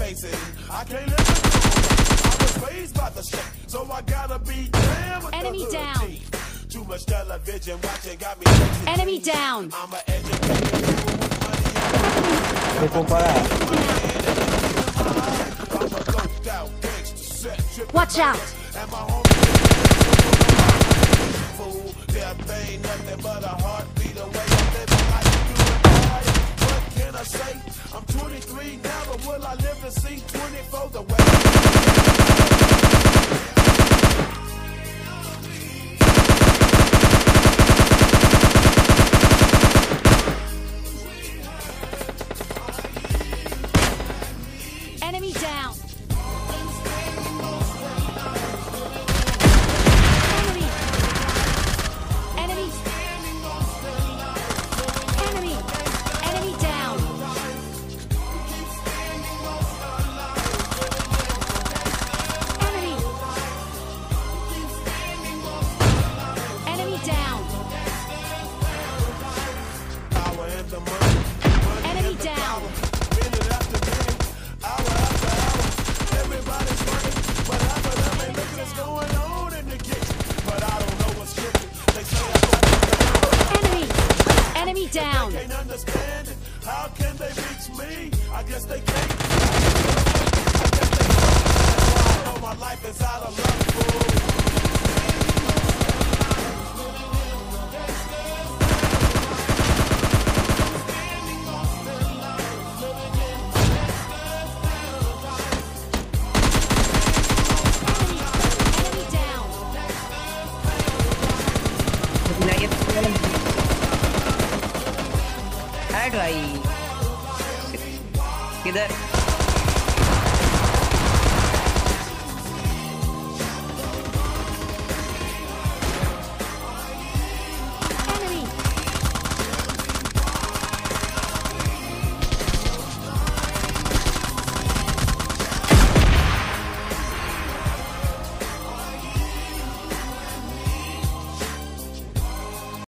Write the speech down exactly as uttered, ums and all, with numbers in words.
face it. I can't live it. I was raised by the shit, so I gotta be down with Enemy the down. hood team. Too much television watching got me chasing Enemy dreams. down. I'm an educated fool with money. Devo parare. I'm a loped out gangster set tripping Watch out. and my homies fool. Death ain't nothing but a heartbeat away. I'm living like you and I. What can I say? I'm twenty-three now, but will I live to see twenty-four the way? Enemy down. Enemy. Enemy. Enemy. Enemy down. Enemy. Enemy down. Power and the money. Money Enemy and the down. power. Minute after minute, hour after hour. Everybody's running, but half of them ain't looking what's going on in the kitchen. But I don't know what's tripping. They say I got to Enemy. Enemy down. can't understand it. How can they reach me? I guess they can't. I guess they can't. That's why I know my life is out of luck, fool. Enemy down. Head भाई किधर